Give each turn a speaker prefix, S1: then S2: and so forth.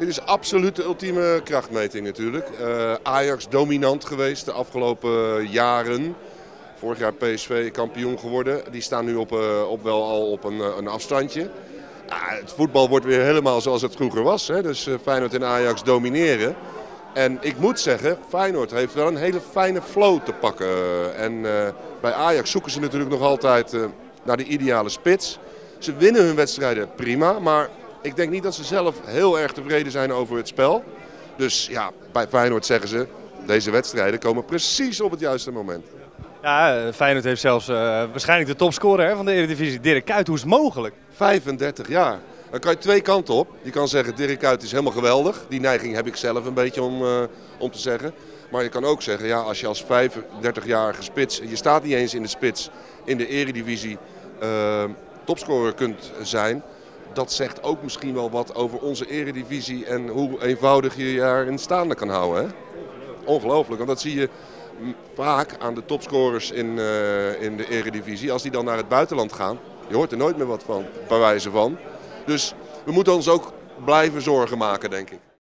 S1: Dit is absoluut de ultieme krachtmeting natuurlijk. Ajax dominant geweest de afgelopen jaren. Vorig jaar PSV kampioen geworden. Die staan nu wel al op een afstandje. Ja, het voetbal wordt weer helemaal zoals het vroeger was. Hè? Dus Feyenoord en Ajax domineren. En ik moet zeggen, Feyenoord heeft wel een hele fijne flow te pakken. En bij Ajax zoeken ze natuurlijk nog altijd naar de ideale spits. Ze winnen hun wedstrijden prima, maar ik denk niet dat ze zelf heel erg tevreden zijn over het spel. Dus ja, bij Feyenoord zeggen ze, deze wedstrijden komen precies op het juiste moment.
S2: Ja, Feyenoord heeft zelfs waarschijnlijk de topscorer van de Eredivisie, Dirk Kuyt. Hoe is het mogelijk?
S1: 35 jaar. Dan kan je twee kanten op. Je kan zeggen, Dirk Kuyt is helemaal geweldig. Die neiging heb ik zelf een beetje om te zeggen. Maar je kan ook zeggen, ja, als je als 35-jarige spits, je staat niet eens in de spits in de Eredivisie, topscorer kunt zijn. Dat zegt ook misschien wel wat over onze Eredivisie en hoe eenvoudig je daarin staande kan houden. Hè? Ongelooflijk, want dat zie je vaak aan de topscorers in de Eredivisie. Als die dan naar het buitenland gaan, je hoort er nooit meer wat van, bij wijze van. Dus we moeten ons ook blijven zorgen maken, denk ik.